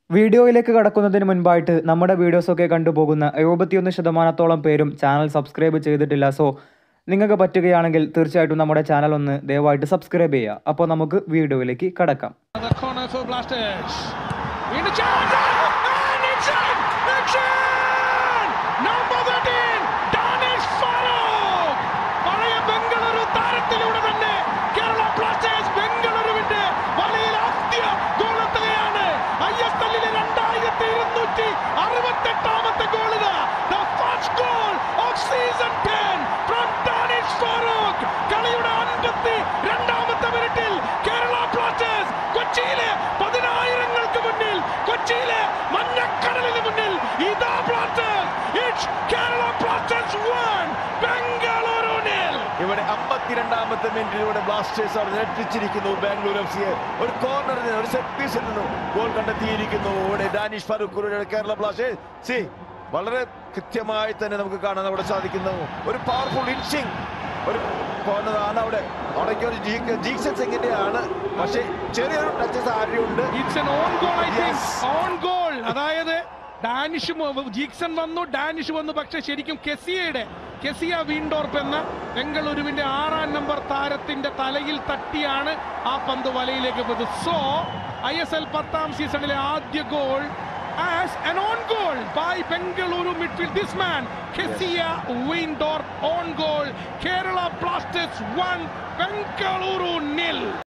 വീഡിയോയിലേക്ക് കടക്കുന്നതിന് മുൻപായിട്ട് നമ്മുടെ വീഡിയോസൊക്കെ കണ്ടുപോകുന്ന 71% പേരും ചാനൽ സബ്സ്ക്രൈബ് ചെയ്തിട്ടില്ല. സോ നിങ്ങൾക്ക് പറ്റുകയാണെങ്കിൽ തീർച്ചയായിട്ടും നമ്മുടെ ചാനൽ ഒന്ന് ദയവായിട്ട് സബ്സ്ക്രൈബ് ചെയ്യുക. അപ്പോൾ നമുക്ക് വീഡിയോയിലേക്ക് കടക്കാം. ഇവിടെ 52ാമത്തെ മിനിറ്റിലൂടെ ബ്ലാസ്റ്റേഴ്സ് അവർ ഞെട്ടിച്ചിരിക്കുന്നു. ബാംഗ്ലൂർ FC ഒരു കോർണറിൽ നിന്ന് ഒരു സെറ്റ് പീസിൽ നിന്നും ഗോൾ കണ്ടെത്തിയിരിക്കുന്നു. ഇവിടെ ഡാനിഷ് ഫാറൂഖ് കേരള ബ്ലാസ്റ്റേഴ്സ് വളരെ കൃത്യമായി തന്നെ നമുക്ക് കാണാൻ അവിടെ സാധിക്കുന്നു. ഒരു പവർഫുൾ ഇൻസിംഗ് ഒരു കോർണറാണ് അവിടേക്ക് ഒരു ജീക്സൺ സിംഗിന്റെയാണ്. പക്ഷേ ചെറിയൊരു ടച്ചസ് ആരെയുണ്ട്. അതായത് ജീക്സൺ വന്നു, ഡാനിഷ് വന്നു. പക്ഷെ ശരിക്കും കെസിയ വീൻഡോർപ്പ് എന്ന ബംഗളൂരുവിന്റെ 6ാം നമ്പർ താരത്തിന്റെ തലയിൽ തട്ടിയാണ് ആ പന്ത് വലയിലേക്ക് പോയത്. സോ ISL 10ാം സീസണിലെ ആദ്യ goal as an own goal by Benguluru midfield. This man Kesia Weindorf on goal. Kerala Blasters 1, Bengaluru 0.